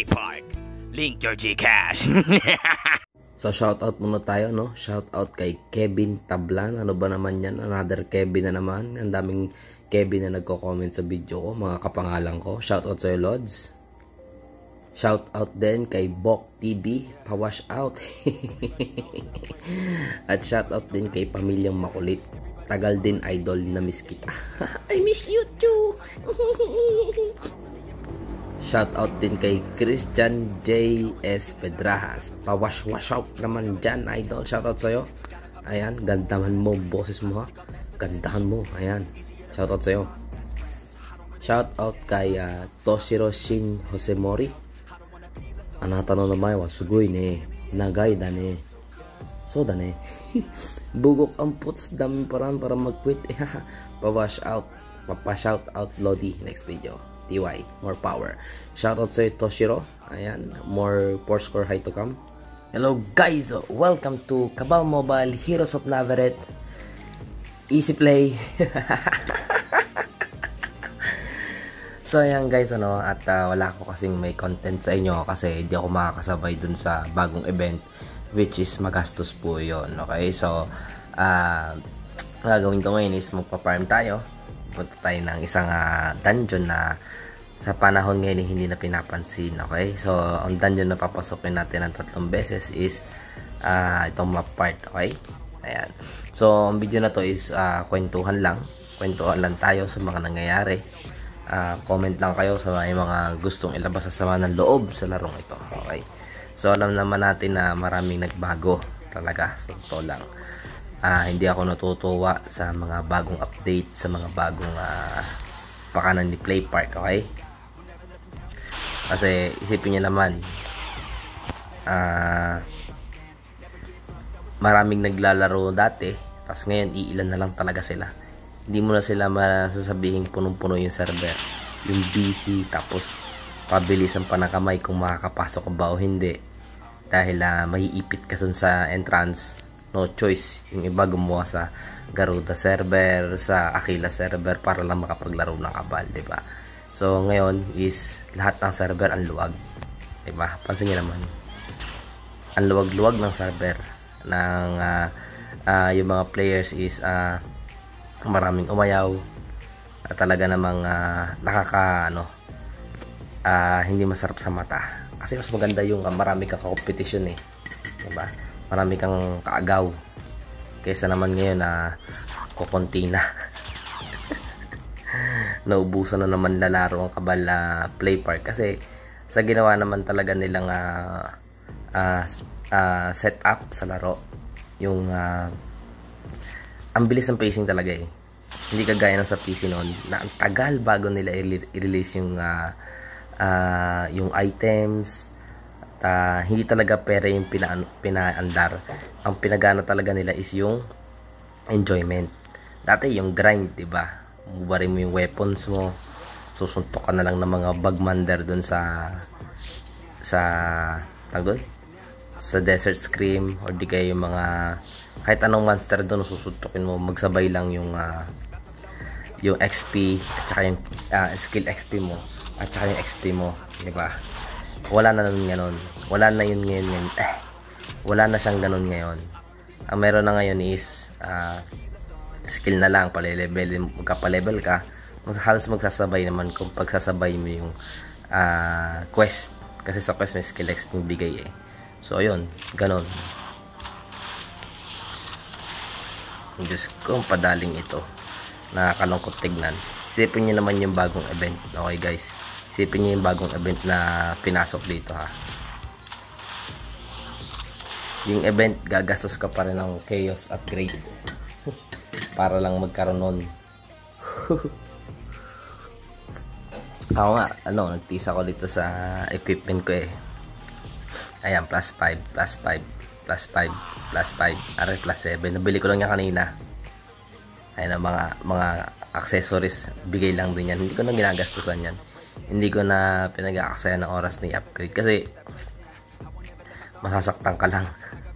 Park. Link your Gcash. So shoutout muna tayo, no? Shoutout kay Kevin Tablan. Ano ba naman yan? Another Kevin na naman. Ang daming Kevin na nagko-comment sa video ko, mga kapangalan ko. Shoutout sa'yo, Lods. Shoutout din kay Bok TV, pa-wash out. At shoutout din kay Pamilyang Makulit. Tagal din idol, na miss kita. I miss you too. Shoutout din kay Christian J.S. Pedrajas. Pa-wash out naman dyan, idol. Shoutout sa'yo. Ayan, gandahan mo, boses mo ha. Gandahan mo, ayan. Shoutout sa'yo. Shoutout kay Toshiro Shin Josemori. Anata no namae wa sugoi ne. Nagay da ne. So da ne. Bugok ang puts, daming paraan para mag-quit. Pa-wash out. Pa-shout out Lodi next video. TY, more power. Shoutout sa Toshiro. Ayan, more score high to come. Hello guys, welcome to Cabal Mobile Heroes of Navarrete. Easy play. So ayan guys, at wala ko kasing may content sa inyo kasi hindi ako makakasabay dun sa bagong event, which is magastos po yun. Okay, so gagawin ko ngayon is magpa-farm tayo. Punta tayo ng isang dungeon na sa panahon ngayon hindi na pinapansin. Okay, so ang dungeon na papasokin natin ng 3 beses is itong map part. Okay, ayan. So ang video na to is kwentuhan lang tayo sa mga nangyayari. Comment lang kayo sa mga gustong ilabas sa sama ng loob sa larong ito. Okay, so alam naman natin na maraming nagbago talaga, so ito lang. Hindi ako natutuwa sa mga bagong update, sa mga bagong pakanan ni Play Park. Okay, kasi isipin nyo naman, maraming naglalaro dati, tapos ngayon iilan na lang talaga sila. Hindi mo na sila masasabihin punong-puno yung server, yung busy, tapos pabilis ang panakamay kung makakapasok ka ba o hindi, dahil maiipit ka dun sa entrance. No choice, yung iba gumawa sa Garuda server, sa Aquila server para lang makapaglaro ng Cabal, diba? So ngayon is lahat ng server ang luwag, diba? Pansin niyo naman, ang luwag-luwag ng server ng yung mga players is maraming umayaw, talaga namang hindi masarap sa mata, kasi mas maganda yung marami kang competition diba? Marami kang kaagaw kaysa naman ngayon na kukunti na. Naubusan na naman lalaro ang Cabal Play Park kasi sa ginawa naman talaga nilang set up sa laro, yung ang bilis ng pacing talaga hindi kagaya ng sa PC noon na ang tagal bago nila i-release yung items, at hindi talaga pera yung pinaandar. Ang pinagana talaga nila is yung enjoyment. Dati yung grind, diba? Mubarin mo yung weapons mo, susuntok ka na lang ng mga bagmander dun sa Desert Scream, or di kayo yung mga kahit anong monster doon susuntokin mo, magsabay lang yung XP at saka yung skill XP mo at saka yung XP mo, di ba? Wala na nun ngayon. Wala na yun ngayon. Wala na siyang ganun ngayon. Ang meron na ngayon is skill na lang, magka-level ka, halos magsasabay naman kung pagsasabay mo yung quest, kasi sa quest may skill XP yung bigay So ayun, ganun. Diyos ko, padaling ito. Nakakalungkot tignan. Isipin nyo naman yung bagong event. Okay guys, isipin nyo yung bagong event na pinasok dito ha. Yung event, gagastos ka pa rin ng chaos upgrade para lang magkaroon nun. Ako nga, nagtisa ko dito sa equipment ko Ayan, plus 5, plus 5, plus 5, plus 5, aray, plus 7. Nabili ko lang yan kanina. Ayan, mga accessories, bigay lang din yan. Hindi ko na ginagastusan yan. Hindi ko na pinag-aaksayan ng oras na i-upgrade kasi masasaktan ka lang.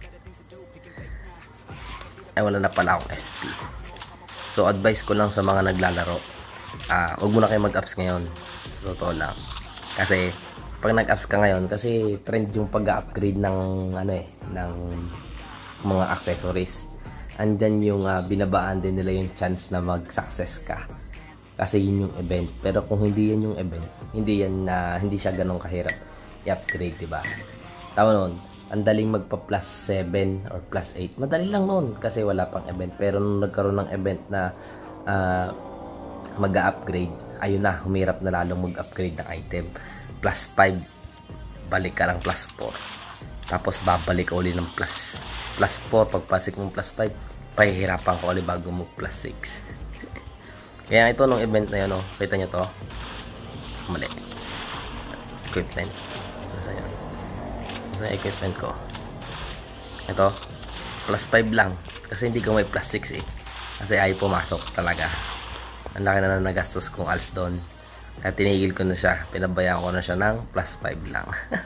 Ay, wala na pala akong SP. So advice ko lang sa mga naglalaro, huwag muna kayo mag-ups ngayon, sa totoo lang, kasi pag nag-apps ka ngayon, kasi trend yung pag-upgrade ng ano ng mga accessories. Andyan yung binabaan din nila yung chance na mag-success ka. Kasi yun yung event. Pero kung hindi yan yung event, hindi siya ganun kahirap i-upgrade, diba? Tama nun, ang daling magpa plus 7 or plus 8. Madali lang nun kasi wala pang event. Pero nung nagkaroon ng event na mag-upgrade, ayun na, humirap na lalong mag-upgrade ng item. Plus 5, balik ka ng plus 4. Tapos babalik ka uli ng plus 4. Pagpasik mong plus 5, pahihirapan ko ulit bago mo plus 6. Kaya ito nung event na yun, oh, kita nyo to, mali, equipment, nasa yun, nasa equipment ko, ito plus 5 lang kasi hindi ko may plus 6 eh, kasi ayaw pumasok talaga. Ang laki na nagastos kong als doon. Kaya tinigil ko na siya. Pinabayaan ko na siya ng plus 5 lang.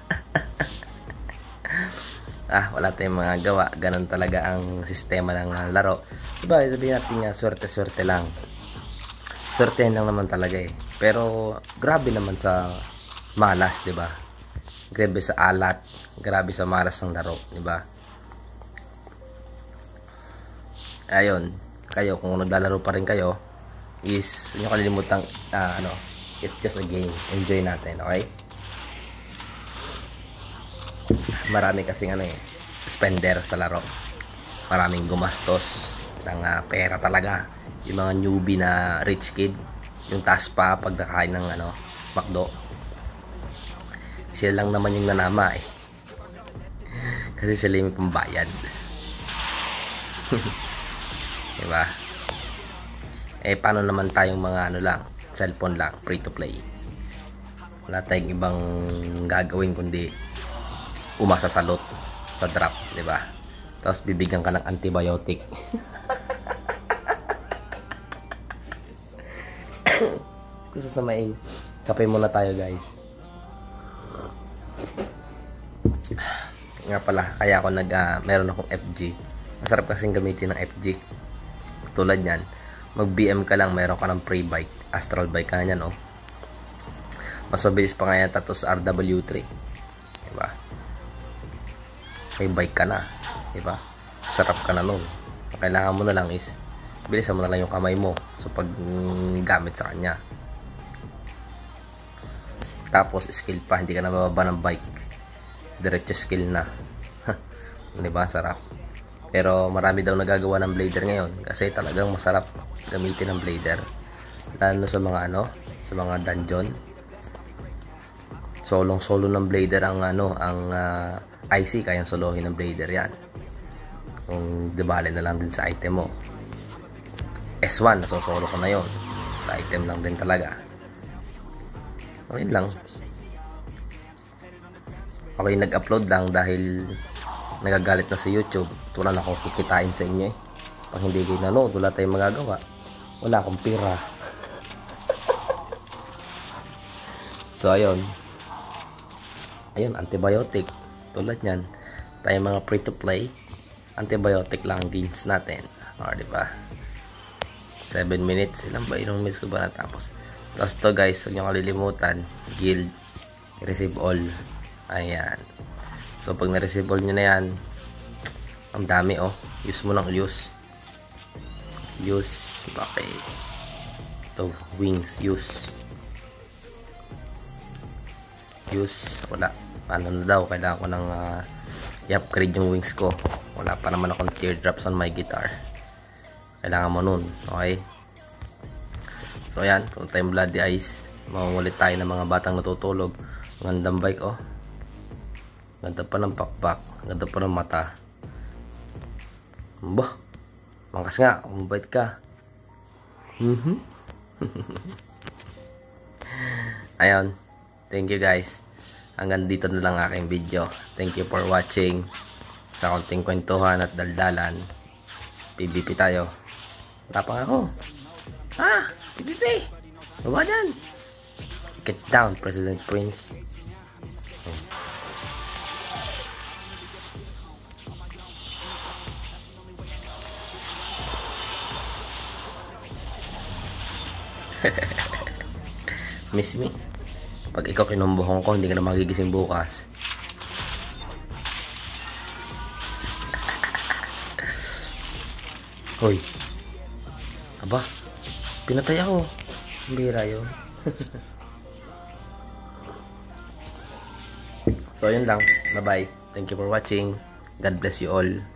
Wala tayong mga gawa. Ganon talaga ang sistema ng laro. Sabihin natin nga, swerte-swerte lang. Swertehin lang naman talaga eh. Pero grabe naman sa malas, di ba? Grabe sa alat. Grabe sa malas ng laro, di ba? Ayun. Kayo, kung naglalaro pa rin kayo, is huwag nyo kalilimutang it's just a game. Enjoy natin, okay? Marami kasing spender sa laro. Maraming gumastos ng pera talaga. Yung mga newbie na rich kid, yung taas pa pag nakain ng McDo. Sila lang naman yung nanama eh. Kasi sila yung pambayad. Diba? Paano naman tayong mga lang, cellphone lang, free to play. Wala tayong ibang gagawin kundi umasa sa loot, sa drop, di ba? Tapos bibigyan ka ng antibiotic. Kung sasamain, kape muna tayo guys. Nga pala, kaya ako meron akong FG. Masarap kasing gamitin ng FG. Tulad yan, mag BM ka lang, meron ka ng free bike, astral bike ka na yan, oh. Mas mabilis pa nga yan tapos RW3, diba? May bike ka na, diba? Sarap ka na nun. Ang kailangan mo na lang is bilisan mo na lang yung kamay mo so pag gamit sa kanya. Tapos skill pa, hindi ka na bababa ng bike, diretso skill na. Diba? Sarap. Pero marami daw nagagawa ng blader ngayon kasi talagang masarap gamitin ng blader, lalo sa mga sa mga dungeon. Solo ng blader ang IC, kayang solohin ng blader yan kung dibali na lang din sa item mo. S1 nasosolo ko na yon, sa item lang din talaga. Okay lang, ako yung nag-upload lang dahil nagagalit na si YouTube. Wala na akong kikitain sa inyo eh. Pag hindi kayo nanood, wala tayong magagawa. Wala akong pira. So ayun, antibiotic. Tulad yan, tayo mga free to play, antibiotic lang ang gains natin. Diba? 7 minutes. Ilang minutes ko ba natapos? Tapos to guys, huwag nyo kalilimutan, guild, receive all. Ayan. So pag na-receive all nyo na yan, ang dami oh. Use mo lang use. Okay. Ito, wings, use. Wala. Paano na daw? Kailangan ko ng i-upgrade yung wings ko. Wala pa naman akong teardrops on my guitar. Kailangan mo nun. Okay? So ayan, kung tayong bloody eyes, mangungulit tayo ng mga batang natutulog. Gandang bike oh. Ganda pa ng pakpak. Ganda pa ng mata. Bah, mangkas nga, umabait ka. Ayun, thank you guys. Hanggang dito na lang aking video. Thank you for watching. Sa konting kwentuhan at daldalan, PvP tayo. Tapang ako. PvP. Baba dyan. Get down, President Prince. Miss me? Pag ikaw kinumbuhong ko, hindi ka na magigising bukas. Hoy. Aba, pinatay ako. Bira yun. So, yun lang. Bye-bye. Thank you for watching. God bless you all.